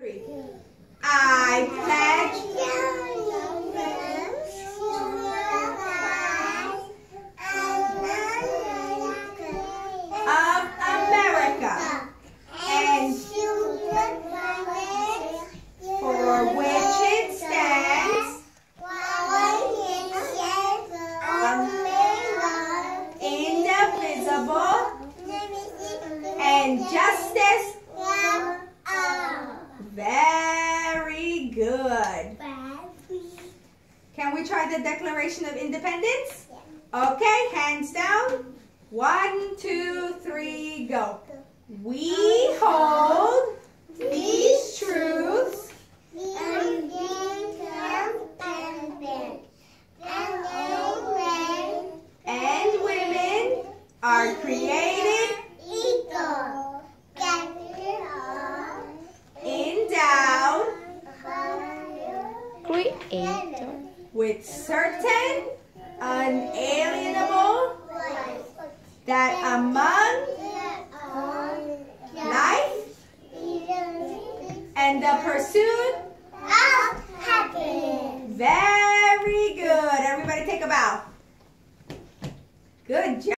I pledge of America and for which it stands, indivisible, and justice. Very good. Can we try the Declaration of Independence? Okay, hands down. 1, 2, 3, go. We hold these truths and women are created endowed with certain unalienable that among life and the pursuit of happiness. Very good. Everybody take a bow. Good job.